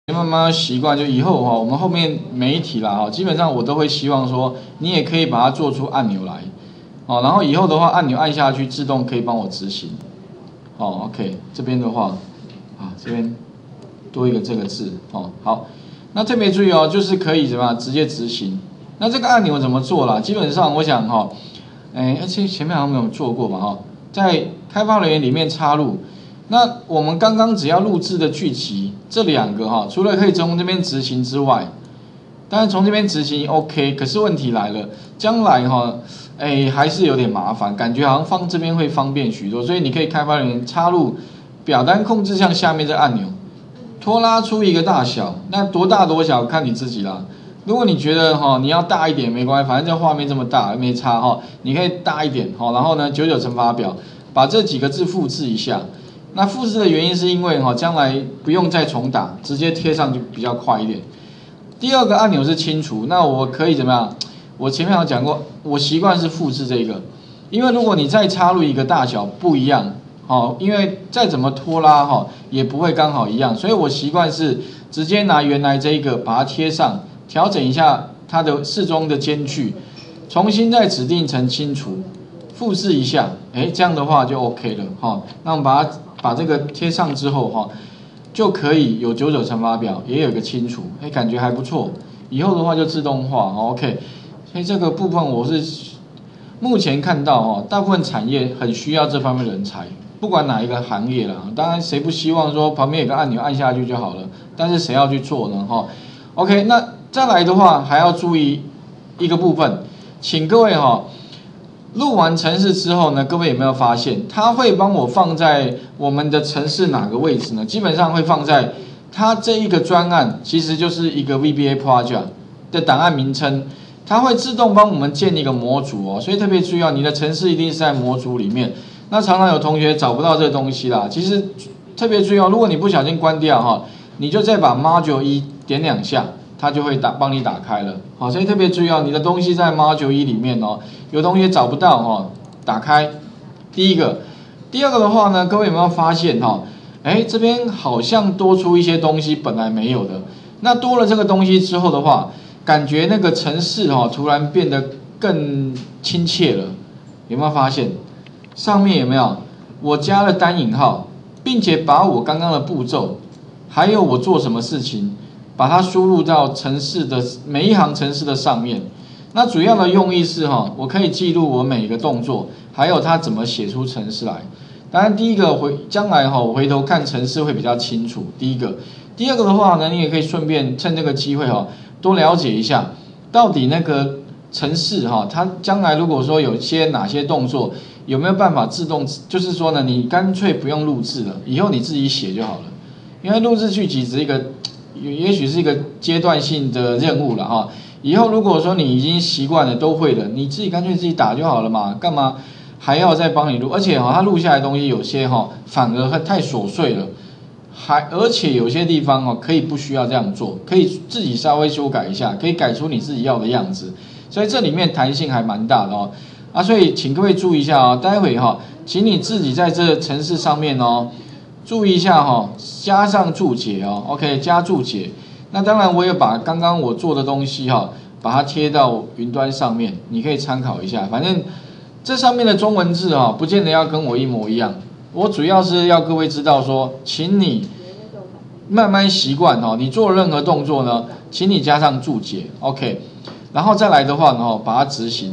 慢慢习惯，就以后哈，我们后面每一题啦哈，基本上我都会希望说，你也可以把它做出按钮来，哦，然后以后的话，按钮按下去，自动可以帮我执行。哦 ，OK， 这边的话，啊，这边多一个这个字，哦，好，那特别注意哦，就是可以怎么样直接执行。那这个按钮怎么做啦？基本上我想哈，而且前面好像没有做过嘛哈，在开发人员里面插入。那我们刚刚只要录制的剧集这两个哈，除了可以从这边执行之外，当然从这边执行 OK， 可是问题来了，将来哈，还是有点麻烦，感觉好像放这边会方便许多，所以你可以开发人员插入表单控制项下面这按钮，拖拉出一个大小，那多大多小看你自己啦。如果你觉得哈你要大一点没关系，反正这画面这么大没差哈，你可以大一点哈，然后呢99乘法表把这几个字复制一下。那复制的原因是因为哈，将来不用再重打，直接贴上就比较快一点。第二个按钮是清除，那我可以怎么样？我前面有讲过，我习惯是复制这个，因为如果你再插入一个大小不一样，哦，因为再怎么拖拉哈，也不会刚好一样，所以我习惯是直接拿原来这一个把它贴上，调整一下它的适中的间距，重新再指定成清除。复制一下，这样的话就 OK 了哈。那我们把这个贴上之后哈，就可以有99乘法表，也有一个清除，感觉还不错。以后的话就自动化 ，OK。所以这个部分我是目前看到哈，大部分产业很需要这方面人才，不管哪一个行业啦。当然谁不希望说旁边有个按钮按下去就好了，但是谁要去做呢？哈 ，OK。那再来的话还要注意一个部分，请各位哈。录完程式之后呢，各位有没有发现，它会帮我放在我们的程式哪个位置呢？基本上会放在它这一个专案，其实就是一个 VBA Project 的档案名称，它会自动帮我们建一个模组哦。所以特别注意哦，你的程式一定是在模组里面。那常常有同学找不到这个东西啦，其实特别注意哦，如果你不小心关掉哈，你就再把 Module 1点2下。它就会帮你打开了，好，所以特别注意哦，你的东西在 Module 1里面哦，有同学找不到哈，打开，第一个，第二个的话呢，各位有没有发现哈，这边好像多出一些东西本来没有的，那多了这个东西之后的话，感觉那个程式哈突然变得更亲切了，有没有发现？上面有没有？我加了单引号，并且把我刚刚的步骤，还有我做什么事情。把它输入到程式的每一行程式的上面，那主要的用意是哈，我可以记录我每一个动作，还有它怎么写出程式来。当然，第一个将来哈，我回头看程式会比较清楚。第一个，第二个的话呢，你也可以顺便趁这个机会哈，多了解一下到底那个程式哈，它将来如果说有些哪些动作有没有办法自动，就是说呢，你干脆不用录制了，以后你自己写就好了，因为录制剧集只是一个。也许是一个阶段性的任务了哈。以后如果说你已经习惯了，都会了，你自己干脆自己打就好了嘛，干嘛还要再帮你录？而且哈，它录下来的东西有些哈反而太琐碎了，而且有些地方可以不需要这样做，可以自己稍微修改一下，可以改出你自己要的样子。所以这里面弹性还蛮大的哦。所以请各位注意一下哦，待会请你自己在这程式上面哦。注意一下加上注解哦 ，OK， 加注解。那当然，我也把刚刚我做的东西把它贴到云端上面，你可以参考一下。反正这上面的中文字不见得要跟我一模一样。我主要是要各位知道说，请你慢慢习惯你做任何动作呢，请你加上注解 ，OK。然后再来的话呢，把它执行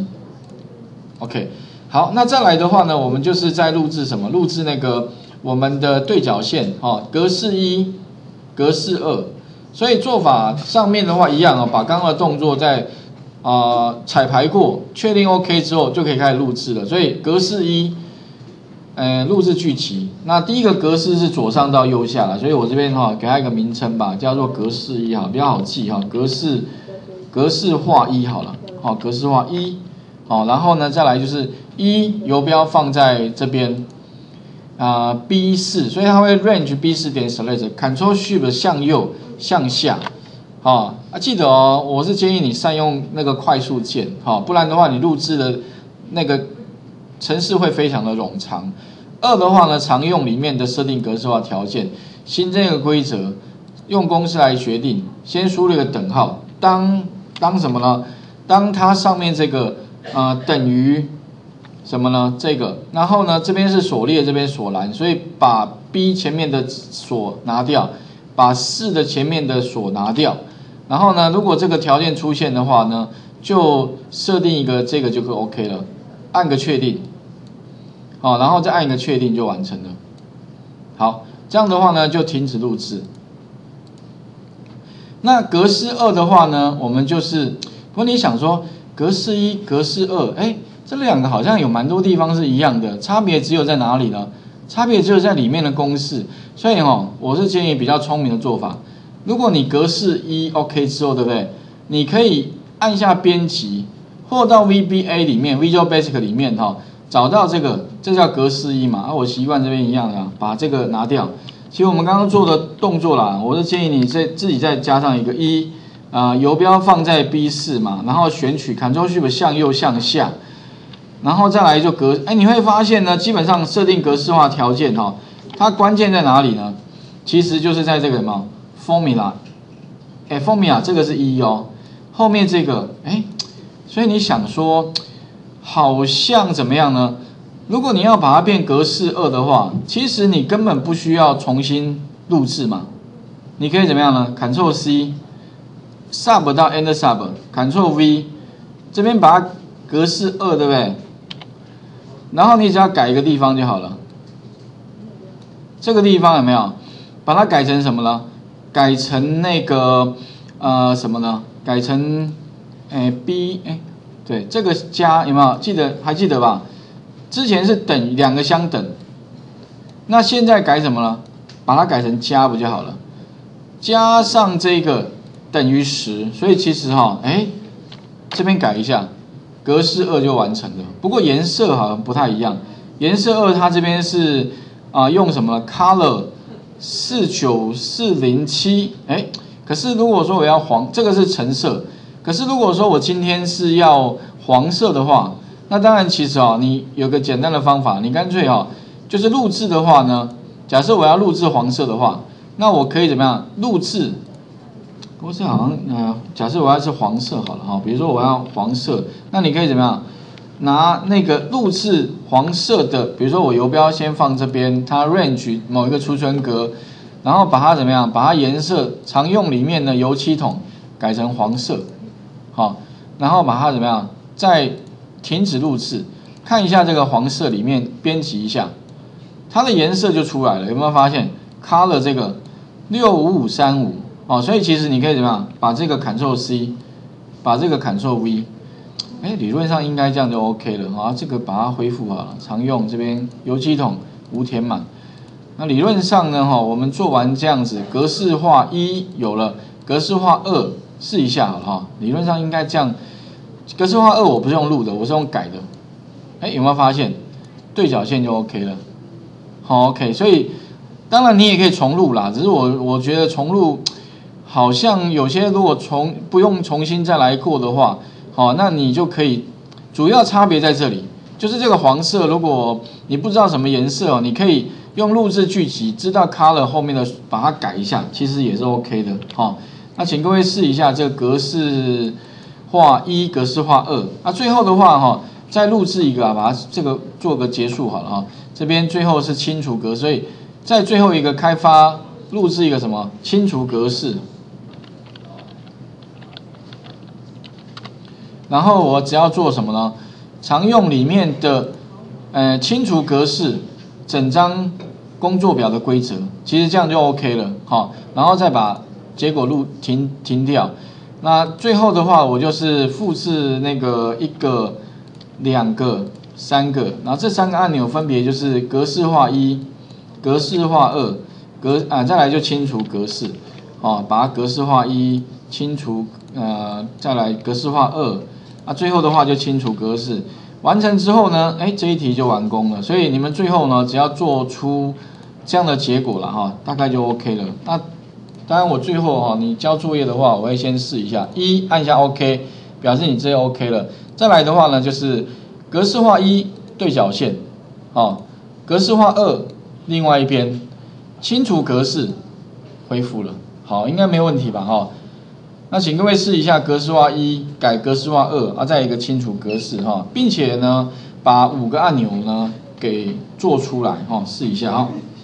，OK。好，那再来的话呢，我们就是在录制什么？录制那个。我们的对角线格式1、格式2，所以做法上面的话一样把刚刚的动作在彩排过，确定 OK 之后就可以开始录制了。所以格式1，录制剧集。那第一个格式是左上到右下了，所以我这边给它一个名称吧，叫做格式1比较好记格式化1好了，格式化1，然后呢再来就是游标放在这边。B4， 所以它会 range B4 点 select，Ctrl Shift 向右向下，记得我是建议你善用那个快速键，不然的话你录制的那个程式会非常的冗长。2的话呢，常用里面的设定格式化条件，新增一个规则， 用公式来决定，先输入一个等号，当什么呢？当它上面这个等于什么呢？这个，然后呢这边是锁列，这边锁栏，所以把 B 前面的锁拿掉，把4的前面的锁拿掉，然后呢，如果这个条件出现的话呢，就设定一个这个就 OK 了，按个确定，好，然后再按一个确定就完成了。好，这样的话呢就停止录制。那格式2的话呢，我们就是，不过你想说格式1、格式2，这两个好像有蛮多地方是一样的，差别只有在哪里呢？差别只有在里面的公式。所以我是建议比较聪明的做法。如果你格式1 OK 之后，对不对？你可以按下编辑，或到 VBA 里面 Visual Basic 里面找到这个，这叫格式1嘛。我习惯这边一样的，把这个拿掉。其实我们刚刚做的动作啦，我是建议你自己再加上一个游标放在 B4 嘛，然后选取 Ctrl+Shift 向右向下。然后再来就你会发现呢，基本上设定格式化条件它关键在哪里呢？其实就是在这个什么 formula，formula 这个是1后面这个所以你想说，好像怎么样呢？如果你要把它变格式2的话，其实你根本不需要重新录制嘛，你可以怎么样呢 ？Ctrl C Sub 到 Enter Sub，Ctrl V 这边把它格式2，对不对？然后你只要改一个地方就好了。这个地方有没有？把它改成什么呢？改成那个什么呢？改成B 对，这个加有没有？还记得吧？之前是等2个相等，那现在改什么呢？把它改成加不就好了？加上这个等于10，所以其实这边改一下。格式2就完成了，不过颜色好像不太一样。颜色2它这边是用什么 ？Color 49407，可是如果说我要这个是橙色，可是如果说我今天是要黄色的话，那当然其实你有个简单的方法，你干脆就是录制的话呢，假设我要录制黄色的话，那我可以怎么样录制？不是好像假设我要是黄色好了比如说我要黄色，那你可以怎么样拿那个录制黄色的，比如说我游标先放这边，它 range 某一个储存格，然后把它怎么样，把它颜色常用里面的油漆桶改成黄色，然后把它怎么样，再停止录制，看一下这个黄色里面编辑一下，它的颜色就出来了，有没有发现 color 这个65535。所以其实你可以怎么样，把这个 Ctrl C， 把这个 Ctrl V， 理论上应该这样就 OK 了这个把它恢复好了，常用这边油漆桶无填满。那理论上呢我们做完这样子，格式化1有了，格式化2试一下好了理论上应该这样。格式化2我不是用录的，我是用改的。有没有发现对角线就 OK 了？OK， 所以当然你也可以重录啦，只是我觉得重录。好像有些如果不用重新再来过的话，那你就可以，主要差别在这里，就是这个黄色，如果你不知道什么颜色你可以用录制剧集，知道 color 后面的把它改一下，其实也是 OK 的那请各位试一下这个格式化1、格式化2。那最后的话再录制一个把它这个做个结束好了这边最后是清除格，所以在最后一个开发录制一个什么清除格式。然后我只要做什么呢？常用里面的清除格式整张工作表的规则，其实这样就 OK 了然后再把结果停掉。那最后的话，我就是复制那个1个、2个、3个，然后这3个按钮分别就是格式化1、格式化2、再来就清除格式把它格式化1清除再来格式化2。最后的话就清除格式，完成之后呢，这一题就完工了。所以你们最后呢，只要做出这样的结果了大概就 OK 了。那当然我最后你交作业的话，我会先试一下，1按一下 OK， 表示你这 OK 了。再来的话呢，就是格式化1对角线，格式化2另外一边，清除格式恢复了。 好，应该没问题吧？哈，那请各位试一下格式化1改格式化2啊，再一个清除格式哈，并且呢，把5个按钮呢给做出来哈，试一下哈。